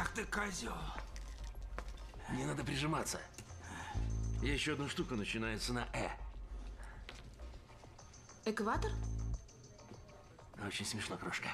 Ах ты козел. Не надо прижиматься. Еще одна штука начинается на «э». Экватор? Очень смешно, крошка.